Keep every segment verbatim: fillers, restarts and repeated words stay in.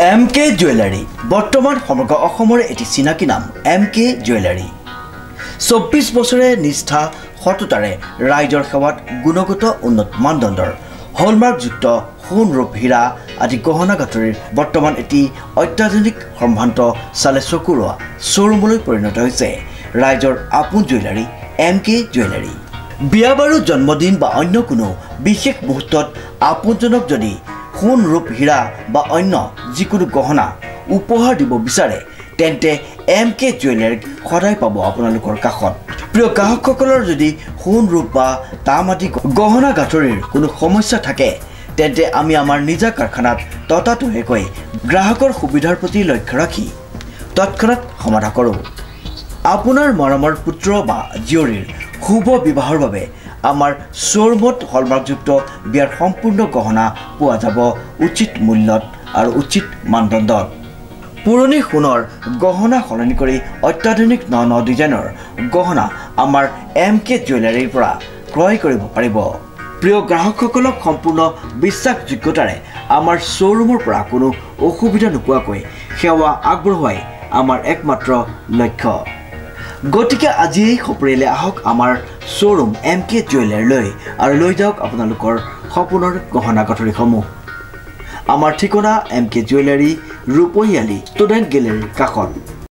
M K jewellery বৰ্তমান সমগ্ৰ অসমৰ এটি চিনাকি নাম এম কে জুৱেলাৰী চৌব্বিছ বছৰে নিষ্ঠা সততাৰে ৰাইজৰ সেৱাত গুণগত উন্নত মানদণ্ডৰ হলমাৰ্কযুক্ত সোণ ৰূপ হীৰা আদি গহনা গাঁথৰিৰ বৰ্তমান এটি অত্যাধুনিক সম্ভ্ৰান্ত চালে চকুৰোৱা শ্ব'ৰুমলৈ পৰিণত হৈছে ৰাইজৰ আপোন জুৱেলাৰী এম কে জুৱেলাৰী বিয়া বাৰু জন্মদিন বা অন্য কোনো বিশেষ মুহূৰ্তত আপোনজনক যদি সোণ ৰূপ হীৰা বা অন্য যিকোনো গহনা উপহাৰ দিব বিচাৰে তেন্তে এম কে জুৱেলাৰীক সদায় পাব আপোনালোকৰ কাষত প্ৰিয় গ্ৰাহকসকলৰ যদি সোণ ৰূপ বা তাম আদি গহনা গাঁথৰিৰ কোনো সমস্যা থাকে তেন্তে আমি আমাৰ নিজা কাৰখানাত ততাতৈয়াকৈ গ্ৰাহকৰ সুবিধাৰ প্ৰতি লক্ষ্য ৰাখি তৎক্ষণাত সমাধান কৰোঁ আপোনাৰ মৰমৰ পুত্ৰ বা জীয়ৰীৰ শুভ বিবাহৰ বাবে আমাৰ শ্ব'ৰুমত হলমাৰ্কযুক্ত বিয়াৰ সম্পূৰ্ণ গহনা পোৱা যাব উচিত মূল্যত আৰু উচিত মানদণ্ডত পুৰণি সোণৰ গহনা সলনি কৰি অত্যাধুনিক ন ন ডিজাইনৰ গহনা আমাৰ এম কে জুৱেলাৰীৰ পৰা ক্ৰয় কৰিব পাৰিব প্ৰিয় গ্ৰাহকসকলক সম্পূৰ্ণ বিশ্বাসযোগ্যতাৰে আমাৰ শ্ব'ৰুমৰ পৰা কোনো অসুবিধা নোপোৱাকৈ সেৱা আগবঢ়োৱাই আমাৰ একমাত্ৰ লক্ষ্য গতিকে আজিয়েই সপৰিয়ালে আহক আমাৰ শ্ব'ৰুম এম কে জুৱেলাৰীলৈ আৰু লৈ যাওক আপোনালোকৰ সপোনৰ গহনা গাঁথৰিসমূহ আমাৰ ঠিকনা M K jewellery Rupahiali student গেলেৰীৰ কাষত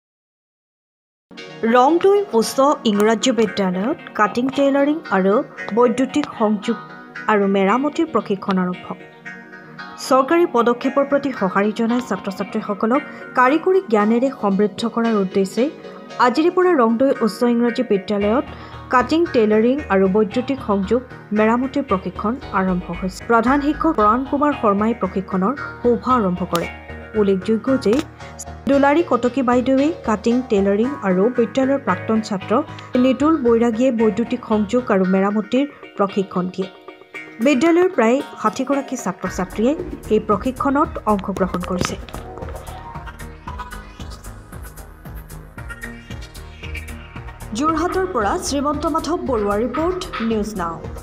ৰংদৈ উচ্চ ইংৰাজী বিদ্যালয়ত কাটিং টেইলাৰিং আৰু বৈদ্যুতিক সংযোগ আৰু মেৰামতিৰ প্ৰশিক্ষণ আৰম্ভ চৰকাৰী পদক্ষেপৰ প্ৰতি সঁহাৰি জনাই ছাত্ৰ ছাত্ৰীসকলক কাৰিকৰী জ্ঞানেৰে সমৃদ্ধ কৰাৰ উদ্দেশ্যে আজিৰে পৰা ৰংদৈ উচ্চ ইংৰাজী বিদ্যালয়ত কাটিং টেইলাৰিং আৰু বৈদ্যুতিক সংযোগ মেৰামতিৰ প্ৰশিক্ষণ আৰম্ভ হৈছে প্ৰধান শিক্ষক প্ৰাণ কুমাৰ শৰ্মাই প্ৰশিক্ষণৰ শুভা আৰম্ভ কৰে উল্লেখযোগ্য যে দুলাৰী কটকী বাইদেৱে কাটিং টেইলাৰিং আৰু বিদ্যালয়ৰ প্ৰাক্তন ছাত্ৰ নিতুল বৈৰাগীয়ে বৈদ্যুতিক সংযোগ আৰু মেৰামতিৰ প্ৰশিক্ষণ দিয়ে বিদ্যালয়ৰ প্ৰায় ষাঠিগৰাকী ছাত্ৰ ছাত্ৰীয়ে এই প্ৰশিক্ষণত অংশগ্ৰহণ কৰিছে যোৰহাটৰ পৰা শ্ৰীমন্ত মাধৱ বৰুৱা ৰিপৰ্ট নিউজ নাও।